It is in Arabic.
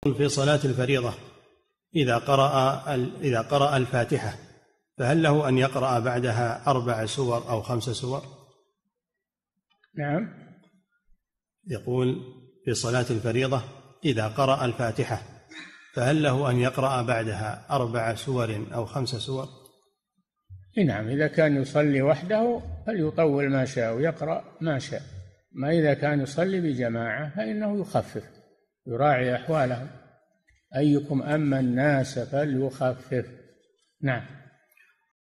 في صلاة الفريضة إذا قرأ الفاتحة فهل له أن يقرأ بعدها 4 سور أو 5 سور؟ نعم. يقول في صلاة الفريضة إذا قرأ الفاتحة فهل له أن يقرأ بعدها 4 سور أو 5 سور؟ نعم، إذا كان يصلي وحده فليطول ما شاء ويقرأ ما شاء، ما إذا كان يصلي بجماعة فإنه يخفف، يراعي أحوالهم. أيكم أما الناس فليخفف. نعم.